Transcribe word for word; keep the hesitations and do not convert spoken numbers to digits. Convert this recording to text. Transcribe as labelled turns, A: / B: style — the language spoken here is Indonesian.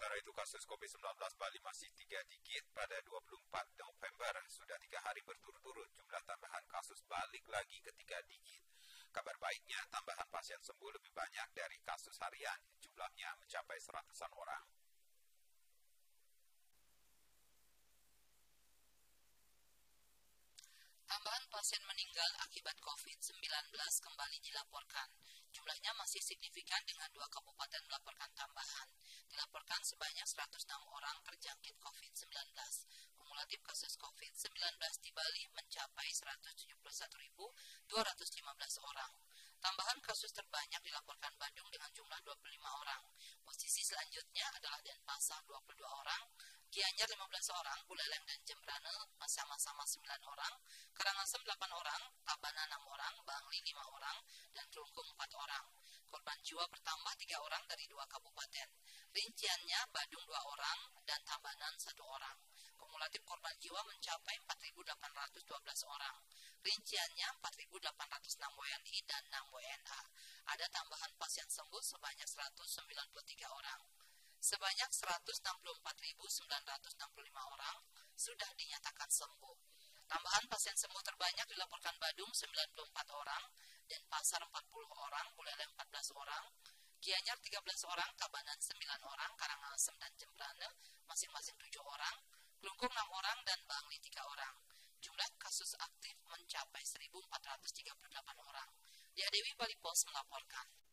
A: Sementara itu kasus covid sembilan belas Bali masih tiga digit pada dua puluh empat November. Sudah tiga hari berturut-turut jumlah tambahan kasus balik lagi ke tiga digit. Kabar baiknya tambahan pasien sembuh lebih banyak dari kasus harian. Jumlahnya mencapai seratusan orang.
B: Tambahan pasien meninggal akibat covid sembilan belas kembali dilaporkan. Jumlahnya masih signifikan dengan dua kabupaten melaporkan tambahan. Dilaporkan sebanyak seratus enam orang terjangkit covid sembilan belas. Kumulatif kasus covid sembilan belas di Bali mencapai seratus tujuh puluh satu ribu dua ratus lima belas orang. Tambahan kasus terbanyak dilaporkan Bandung dengan jumlah dua puluh lima orang. Posisi selanjutnya adalah Denpasar dua puluh dua orang, Gianyar lima belas orang, Buleleng dan Jembrane sama-sama sembilan orang, Karangasem delapan orang, Tabanan enam orang, Bangli lima orang, dan Kelungkung empat orang. Korban jiwa bertambah tiga orang dari dua kabupaten. Rinciannya Badung dua orang dan Tabanan satu orang. Kumulatif korban jiwa mencapai empat ribu delapan ratus dua belas orang. Rinciannya empat ribu delapan ratus enam W N I dan enam W N A. Ada tambahan pasien sembuh sebanyak seratus sembilan puluh tiga orang. Sebanyak seratus enam puluh empat ribu sembilan ratus enam puluh lima orang sudah dinyatakan sembuh. Tambahan pasien sembuh terbanyak dilaporkan Badung sembilan puluh empat orang, Denpasar empat puluh orang, Buleleng empat belas orang, Gianyar tiga belas orang, Tabanan sembilan orang, Karangasem dan Jembrane masing-masing tujuh orang, Kelungkung enam orang, dan Bangli tiga orang. Jumlah kasus aktif mencapai seribu empat ratus tiga puluh delapan orang. Dia Dewi Bali Pos melaporkan.